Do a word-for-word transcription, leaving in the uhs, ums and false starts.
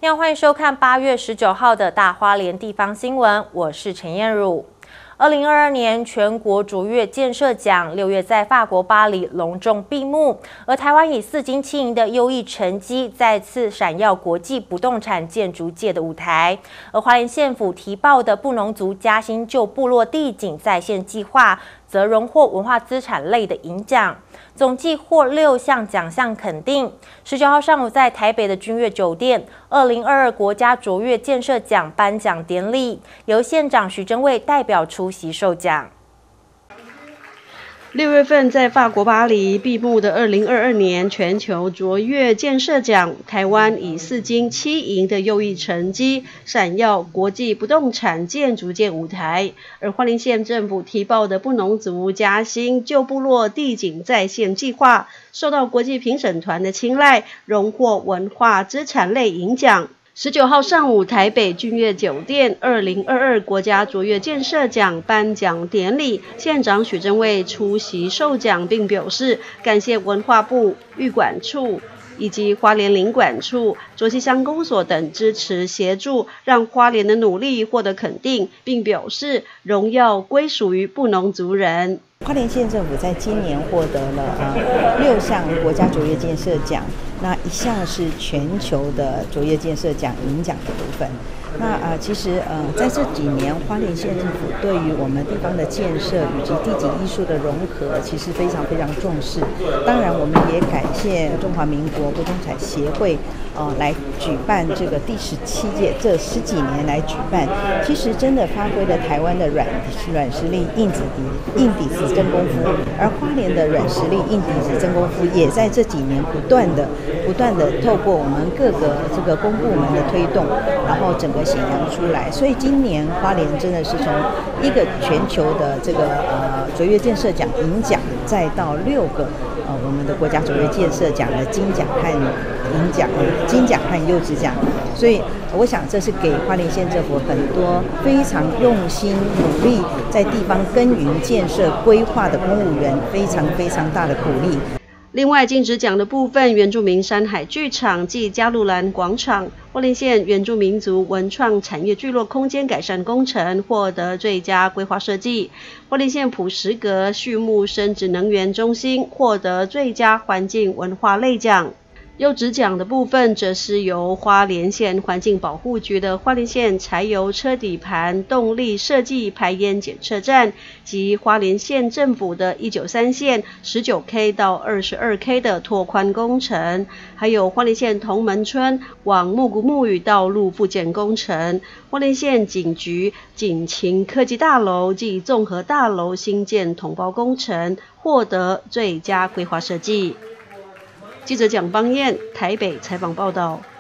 你好，欢迎收看八月十九号的大花莲地方新闻，我是陈燕汝。二零二二年全国卓越建设奖六月在法国巴黎隆重闭幕，而台湾以四金七银的优异成绩，再次闪耀国际不动产建筑界的舞台。而花莲县府提报的布农族嘉兴旧部落地景再现计划，则荣获文化资产类的银奖，总计获六项奖项肯定。十九号上午在台北的君悦酒店，二零二二国家卓越建设奖颁奖典礼，由县长许真蔚代表出席授奖。 六月份在法国巴黎闭幕的二零二二年全球卓越建设奖，台湾以四金七银的优异成绩，闪耀国际不动产建筑界舞台。而花莲县政府提报的布农族嘉兴旧部落地景再现计划，受到国际评审团的青睐，荣获文化资产类银奖。十九号上午，台北君悦酒店二零二二国家卓越建设奖颁奖典礼，县长许真蔚出席授奖，并表示感谢文化部、育管处以及花莲领管处、卓溪乡公所等支持协助，让花莲的努力获得肯定，并表示荣耀归属于布农族人。 花莲县政府在今年获得了呃六项国家卓越建设奖，那一项是全球的卓越建设奖银奖的部分。那啊、呃，其实呃，在这几年，花莲县政府对于我们地方的建设以及地景艺术的融合，其实非常非常重视。当然，我们也感谢中华民国不动产协会，呃，来举办这个第十七届，这十几年来举办，其实真的发挥了台湾的软软实力、硬底子、硬底子真功夫，而花莲的软实力、硬底子真功夫，也在这几年不断的、不断的透过我们各个这个公部门的推动，然后整个显扬出来。所以今年花莲真的是从一个全球的这个呃卓越建设奖银奖，再到六个呃我们的国家卓越建设奖的金奖和银奖、金奖和优质奖。所以我想这是给花莲县政府很多非常用心努力在地方耕耘建设规划的公务员非常非常大的鼓励。 另外，金质奖的部分，原住民山海剧场暨加路兰广场、花莲县原住民族文创产业聚落空间改善工程获得最佳规划设计；花莲县普什阁畜牧生殖能源中心获得最佳环境文化类奖。优质奖的部分则是由花莲县环境保护局的花莲县柴油车底盘动力设计排烟检测站，及花莲县政府的一九三线 十九K 到二十二K 的拓宽工程，还有花莲县同门村往木谷木屿道路复建工程，花莲县警局警勤科技大楼及综合大楼新建统包工程获得最佳规划设计。记者蒋邦彦台北采访报道。